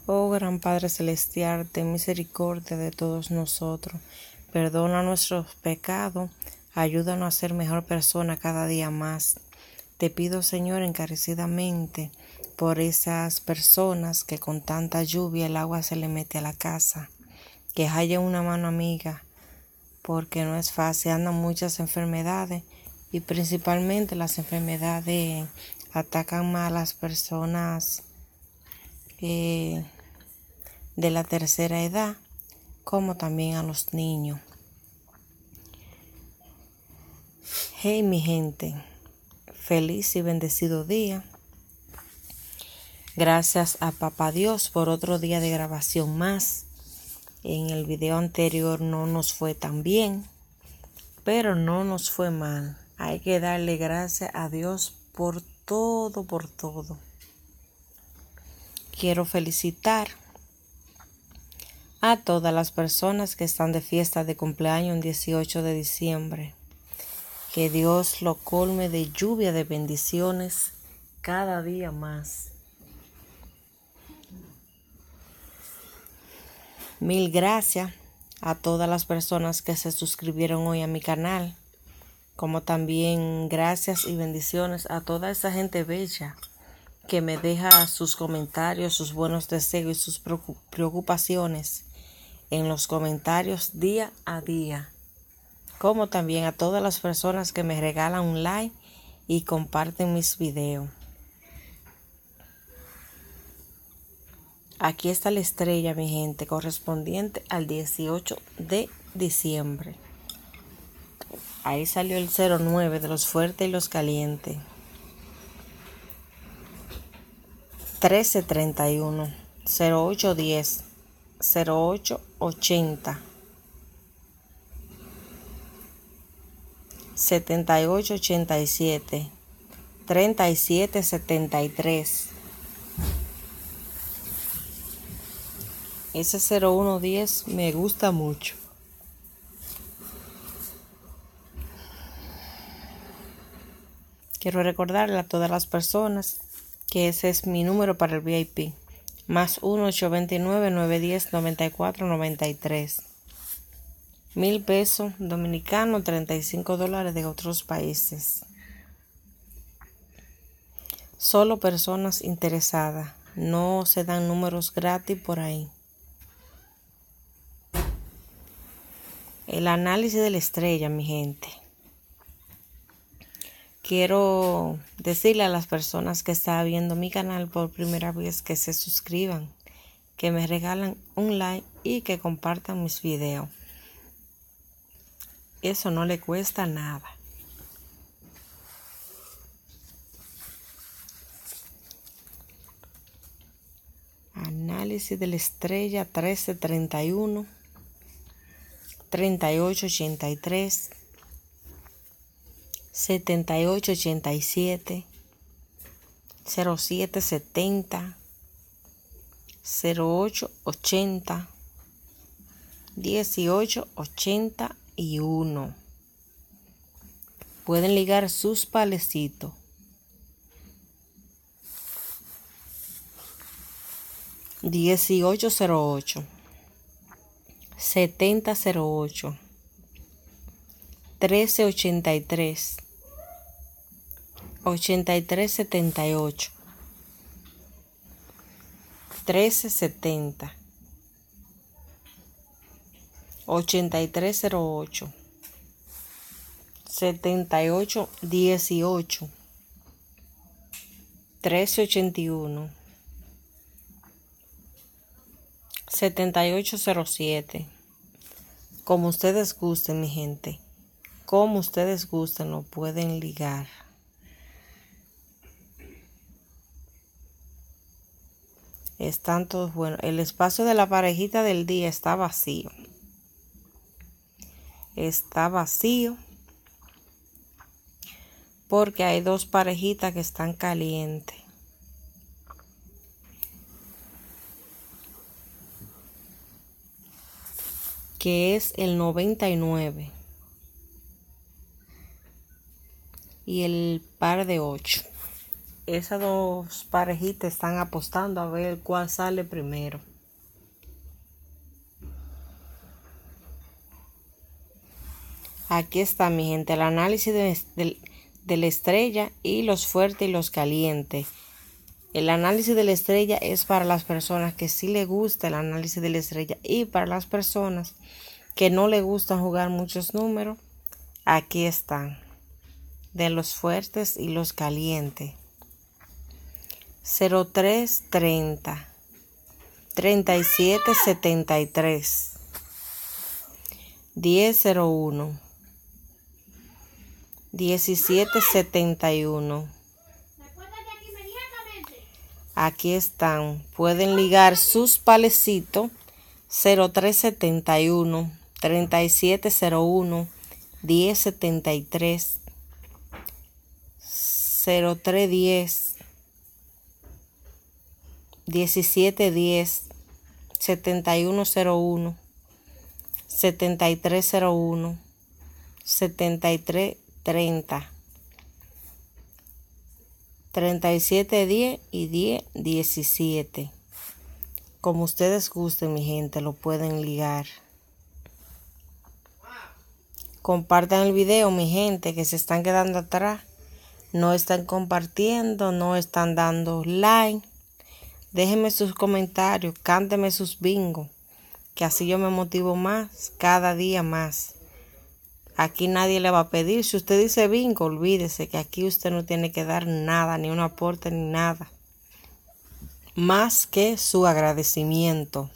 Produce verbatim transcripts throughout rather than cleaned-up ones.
Oh gran Padre Celestial, ten misericordia de todos nosotros, perdona nuestros pecados, ayúdanos a ser mejor persona cada día más. Te pido, Señor, encarecidamente por esas personas que con tanta lluvia el agua se le mete a la casa, que haya una mano amiga, porque no es fácil, andan muchas enfermedades y principalmente las enfermedades atacan más a las personas eh, de la tercera edad, como también a los niños. Hey mi gente, feliz y bendecido día. Gracias a Papá Dios por otro día de grabación más. En el video anterior no nos fue tan bien, pero no nos fue mal. Hay que darle gracias a Dios por todo, por todo. Quiero felicitar a todas las personas que están de fiesta de cumpleaños el dieciocho de diciembre. Que Dios lo colme de lluvia de bendiciones cada día más. Mil gracias a todas las personas que se suscribieron hoy a mi canal, como también gracias y bendiciones a toda esa gente bella que me deja sus comentarios, sus buenos deseos y sus preocupaciones en los comentarios día a día, como también a todas las personas que me regalan un like y comparten mis videos. Aquí está la estrella, mi gente, correspondiente al dieciocho de diciembre. Ahí salió el cero nueve de los fuertes y los calientes. trece treinta y uno, cero ocho diez, cero ocho ochenta, setenta y ocho ochenta y siete, treinta y siete setenta y tres. Ese cero uno diez me gusta mucho. Quiero recordarle a todas las personas que ese es mi número para el V I P. Más uno ocho dos nueve nueve uno cero nueve cuatro nueve tres. Mil pesos dominicanos, treinta y cinco dólares de otros países. Solo personas interesadas. No se dan números gratis por ahí. El análisis de la estrella, mi gente. Quiero decirle a las personas que están viendo mi canal por primera vez que se suscriban, que me regalan un like y que compartan mis videos. Eso no le cuesta nada. Análisis de la estrella trece treinta y uno, treinta y ocho ochenta y tres, setenta y ocho ochenta y siete, cero siete setenta, cero ocho ochenta, dieciocho ochenta y uno. Pueden ligar sus palecitos. dieciocho cero ocho, setenta cero ocho, trece ochenta y tres, ochenta y tres setenta y ocho, trece setenta, ochenta y tres cero ocho, setenta y ocho dieciocho, trece ochenta y uno, setenta y ocho cero siete. Como ustedes gusten, mi gente. Como ustedes gusten, lo pueden ligar. Están todos buenos. El espacio de la parejita del día está vacío. Está vacío. Porque hay dos parejitas que están calientes. Que es el noventa y nueve. Y el par de ocho. esas dos parejitas están apostando a ver cuál sale primero. Aquí está, mi gente, el análisis de, de, de la estrella y los fuertes y los calientes. El análisis de la estrella es para las personas que sí les gusta el análisis de la estrella y para las personas que no les gustan jugar muchos números. Aquí están, de los fuertes y los calientes. cero tres treinta, treinta y siete setenta y tres, diez cero uno, diecisiete setenta y uno. Aquí están, pueden ligar sus palecitos. Cero tres setenta y uno, treinta y siete cero uno, diez setenta y tres, cero tres diez, diecisiete diez, setenta y uno cero uno, setenta y tres cero uno, setenta y tres treinta, treinta y siete diez y diez diecisiete. Como ustedes gusten, mi gente, lo pueden ligar. Compartan el video, mi gente, que se están quedando atrás. No están compartiendo, no están dando like. Déjenme sus comentarios, cánteme sus bingos, que así yo me motivo más, cada día más. Aquí nadie le va a pedir. Si usted dice bingo, olvídese que aquí usted no tiene que dar nada, ni un aporte, ni nada, más que su agradecimiento.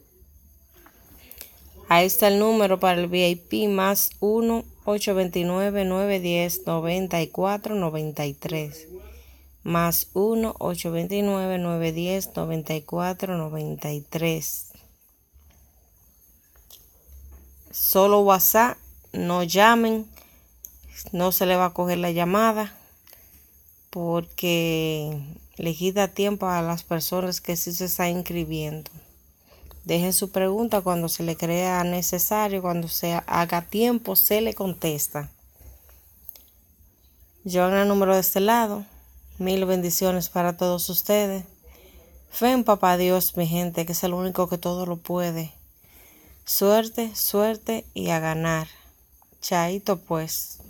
Ahí está el número para el V I P, más uno, ocho dos nueve, nueve uno cero, nueve cuatro nueve tres. Más uno, ocho dos nueve, nueve uno cero, nueve cuatro nueve tres. Solo WhatsApp, no llamen, no se le va a coger la llamada porque le quita tiempo a las personas que sí se están inscribiendo. Dejen su pregunta cuando se le crea necesario, cuando se haga tiempo, se le contesta. Yo en el número de este lado, mil bendiciones para todos ustedes. Fe en Papá Dios, mi gente, que es el único que todo lo puede. Suerte, suerte y a ganar. Chaito pues.